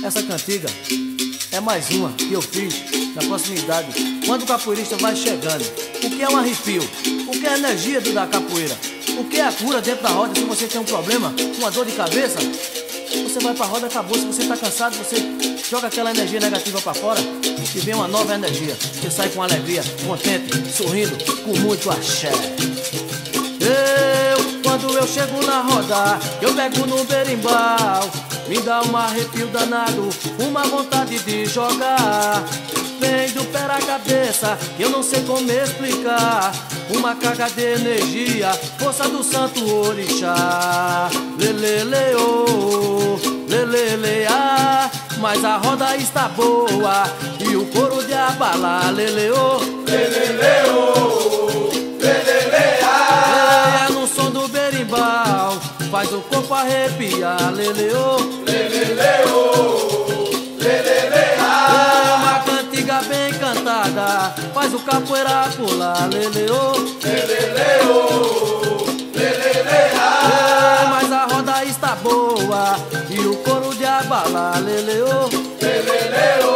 Essa cantiga é mais uma que eu fiz na proximidade quando o capoeirista vai chegando. O que é um arrepio? O que é a energia da capoeira? O que é a cura dentro da roda? Se você tem um problema, uma dor de cabeça, você vai pra roda, acabou. Se você tá cansado, você joga aquela energia negativa pra fora e vem uma nova energia. Você sai com alegria, contente, sorrindo, com muito axé. Quando eu chego na roda, eu pego no berimbau, me dá um arrepio danado, uma vontade de jogar. Vem do pé à cabeça, eu não sei como explicar. Uma carga de energia, força do santo orixá. Lelele, oh, lelele, ah. Mas a roda está boa e o couro de abalar. Lele, oh, lelele, oh, lelele, ah. É no som do berimbau, faz o corpo arrepiar. Lele, oh, lelele, oh, lelele, ah. É uma cantiga bem cantada, faz o capoeira pular. Lele, oh, lelele, oh, lelele, ah. É, mas a roda está boa e o couro de abalar. Lele, oh, lelele, oh.